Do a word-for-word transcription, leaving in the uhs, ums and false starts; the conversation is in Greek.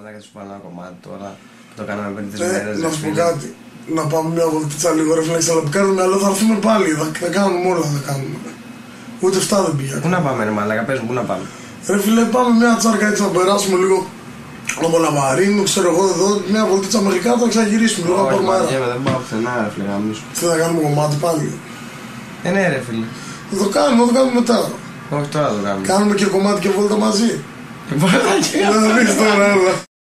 μαλάκα, σου βάλω ένα κομμάτι τώρα. Το κάναμε πριν τις ε, μέρες. Να σου πω κάτι. Να πάμε μια βολτίτσα λίγο ρε φίλε, αλλά που κάνουμε, αλλά θα έρθουμε πάλι. Θα, θα κάνουμε όλα, θα κάνουμε. Ούτε αυτά δεν πήγα. Πού να πάμε, ρε μαλάκα, πες μου, πού να πάμε. Ρε φίλε, πάμε μια τσάρκα έτσι να περάσουμε λίγο. Από Λαβαρίνου, ξέρω εγώ εδώ, μια βολτίτσα μέχρι κάτω να ξαγυρίσουμε. Λίγο να πάρουμε αέρα. Δεν πάω πουθενά, ρε φίλε, να μιλήσω. Τι θα κάνουμε κομμάτι πάλι. Ε, ναι, ρε φίλε. Θα το κάνουμε, θα το κάνουμε μετά. Όχι τώρα το κάνουμε. Κάνουμε και κομμάτι και βόλτα μαζί. Βόλτα και. Να δεις τώρα, έλα.